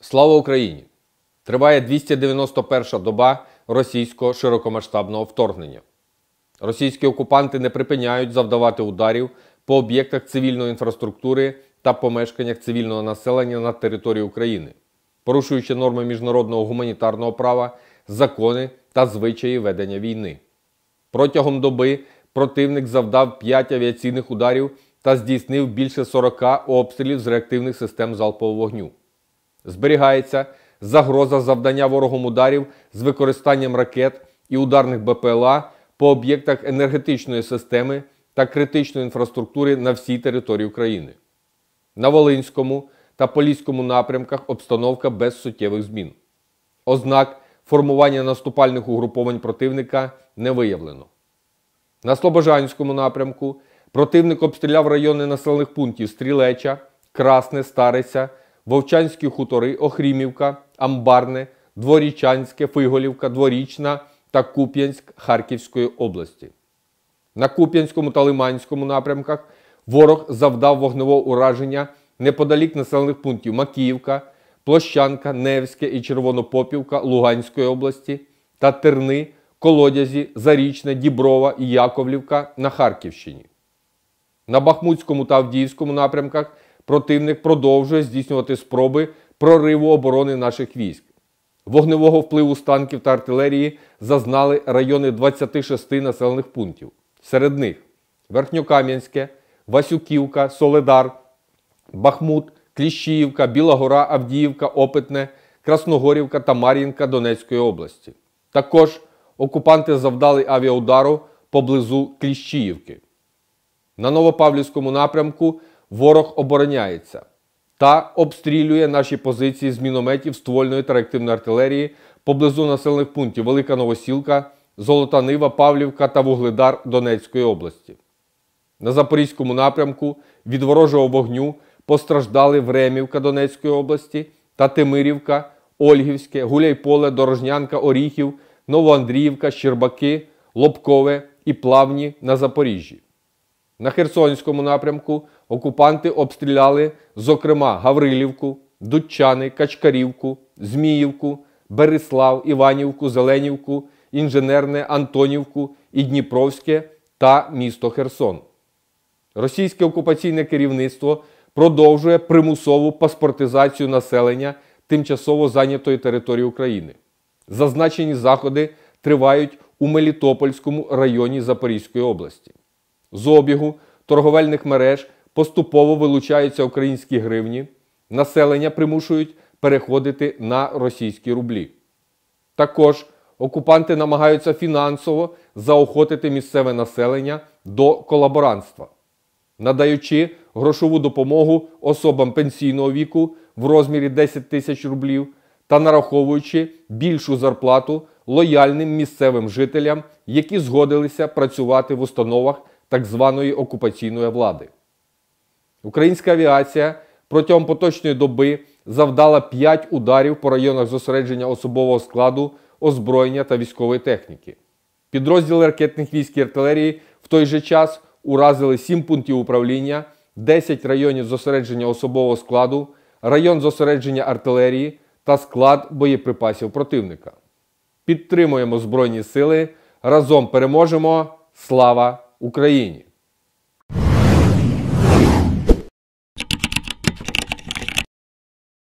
Слава Україні! Триває 291-ша доба російського широкомасштабного вторгнення. Російські окупанти не припиняють завдавати ударів по об'єктах цивільної інфраструктури та помешканнях цивільного населення на території України, порушуючи норми міжнародного гуманітарного права, закони та звичаї ведення війни. Протягом доби противник завдав 5 авіаційних ударів та здійснив більше 40 обстрілів з реактивних систем залпового вогню. Зберігається загроза завдання ворогом ударів з використанням ракет і ударних БПЛА по об'єктах енергетичної системи та критичної інфраструктури на всій території України. На Волинському та Поліському напрямках обстановка без суттєвих змін. Ознак формування наступальних угруповань противника не виявлено. На Слобожанському напрямку противник обстріляв райони населених пунктів Стрілеча, Красне, Стариця, Вовчанські хутори, Охрімівка, Амбарне, Дворічанське, Фиголівка, Дворічна та Куп'янськ Харківської області. На Куп'янському та Лиманському напрямках ворог завдав вогневого ураження неподалік населених пунктів Макіївка, Площанка, Невське і Червонопопівка Луганської області та Терни, Колодязі, Зарічне, Діброва і Яковлівка на Харківщині. На Бахмутському та Авдіївському напрямках противник продовжує здійснювати спроби прориву оборони наших військ. Вогневого впливу з танків та артилерії зазнали райони 26 населених пунктів. Серед них Верхньокам'янське, Васюківка, Соледар, Бахмут, Кліщіївка, Біла Гора, Авдіївка, Опитне, Красногорівка та Мар'їнка Донецької області. Також окупанти завдали авіаудару поблизу Кліщіївки. На Новопавлівському напрямку ворог обороняється та обстрілює наші позиції з мінометів ствольної та реактивної артилерії поблизу населених пунктів Велика Новосілка, Золота Нива, Павлівка та Вугледар Донецької області. На Запорізькому напрямку від ворожого вогню постраждали Времівка Донецької області та Тимирівка, Ольгівське, Гуляйполе, Дорожнянка, Оріхів, Новоандріївка, Щербаки, Лобкове і Плавні на Запоріжжі. На Херсонському напрямку окупанти обстріляли, зокрема, Гаврилівку, Дудчани, Качкарівку, Зміївку, Берислав, Іванівку, Зеленівку, Інженерне, Антонівку і Дніпровське та місто Херсон. Російське окупаційне керівництво продовжує примусову паспортизацію населення тимчасово зайнятої території України. Зазначені заходи тривають у Мелітопольському районі Запорізької області. З обігу торговельних мереж поступово вилучаються українські гривні, населення примушують переходити на російські рублі. Також окупанти намагаються фінансово заохотити місцеве населення до колаборантства, надаючи грошову допомогу особам пенсійного віку в розмірі 10 тисяч рублів та нараховуючи більшу зарплату лояльним місцевим жителям, які згодилися працювати в установах так званої окупаційної влади. Українська авіація протягом поточної доби завдала 5 ударів по районах зосередження особового складу, озброєння та військової техніки. Підрозділи ракетних військ і артилерії в той же час уразили 7 пунктів управління, 10 районів зосередження особового складу, район зосередження артилерії та склад боєприпасів противника. Підтримуємо Збройні сили, разом переможемо! Слава Україні!